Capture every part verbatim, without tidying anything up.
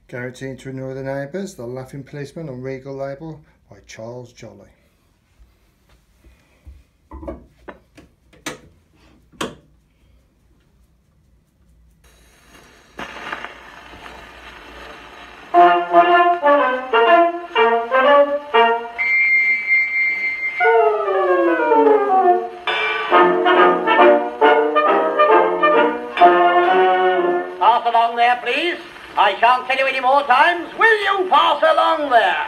Guaranteed to Annoy the Neighbours, The Laughing Policeman on Regal label by Charles Jolly. Pass along there, please. I shan't tell you any more times. Will you pass along there?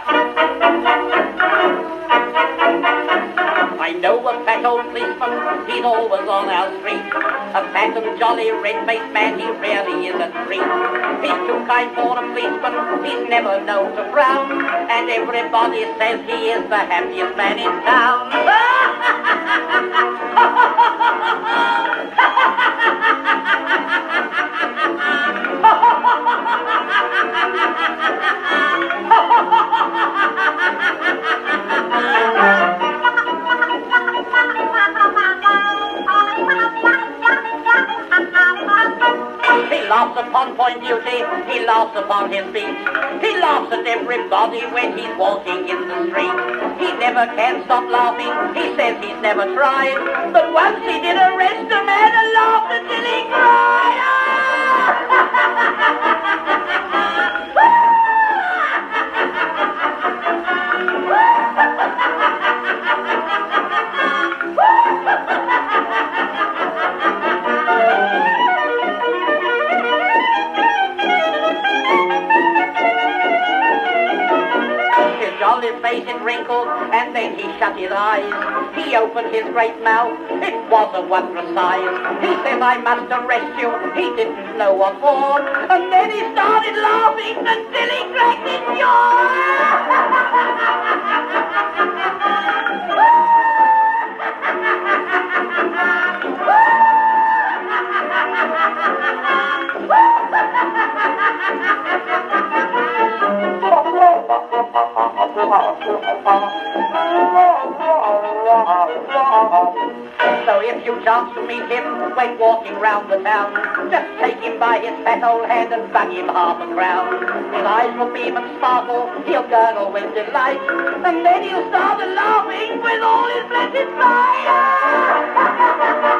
I know a fat old policeman, he's always on our street. A fat and jolly red-faced man, he really is a treat. He's too kind for a policeman, he's never known to frown. And everybody says he is the happiest man in town. He laughs upon point duty, he laughs upon his beat. He laughs at everybody when he's walking in the street. He never can stop laughing, he says he's never tried. But once he did arrest a man and laughed until he cried. His jolly face it wrinkled, and then he shut his eyes. He opened his great mouth, it was a wondrous size. He said, I must arrest you, he didn't know what for. And then he started laughing until he cracked his jaw. So if you chance to meet him when walking round the town, just take him by his fat old hand and bung him half a crown. His eyes will beam and sparkle, he'll gurgle with delight, and then he'll start laughing with all his blessed might.